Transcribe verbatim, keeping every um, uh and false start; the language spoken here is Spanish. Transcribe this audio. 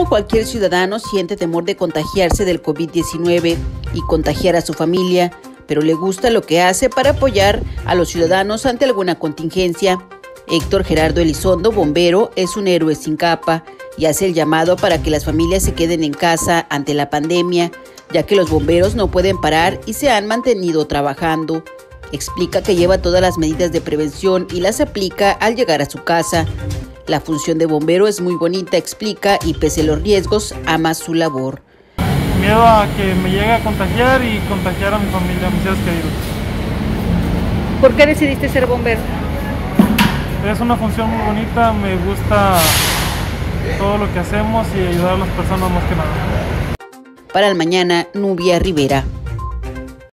cualquier ciudadano siente temor de contagiarse del COVID diecinueve y contagiar a su familia, pero le gusta lo que hace para apoyar a los ciudadanos ante alguna contingencia. Héctor Gerardo Elizondo, bombero, es un héroe sin capa y hace el llamado para que las familias se queden en casa ante la pandemia, ya que los bomberos no pueden parar y se han mantenido trabajando. Explica que lleva todas las medidas de prevención y las aplica al llegar a su casa. La función de bombero es muy bonita, explica, y pese a los riesgos, ama su labor. Miedo a que me llegue a contagiar y contagiar a mi familia, a mis seres queridos. ¿Por qué decidiste ser bombero? Es una función muy bonita, me gusta todo lo que hacemos y ayudar a las personas más que nada. Para el Mañana, Nubia Rivera.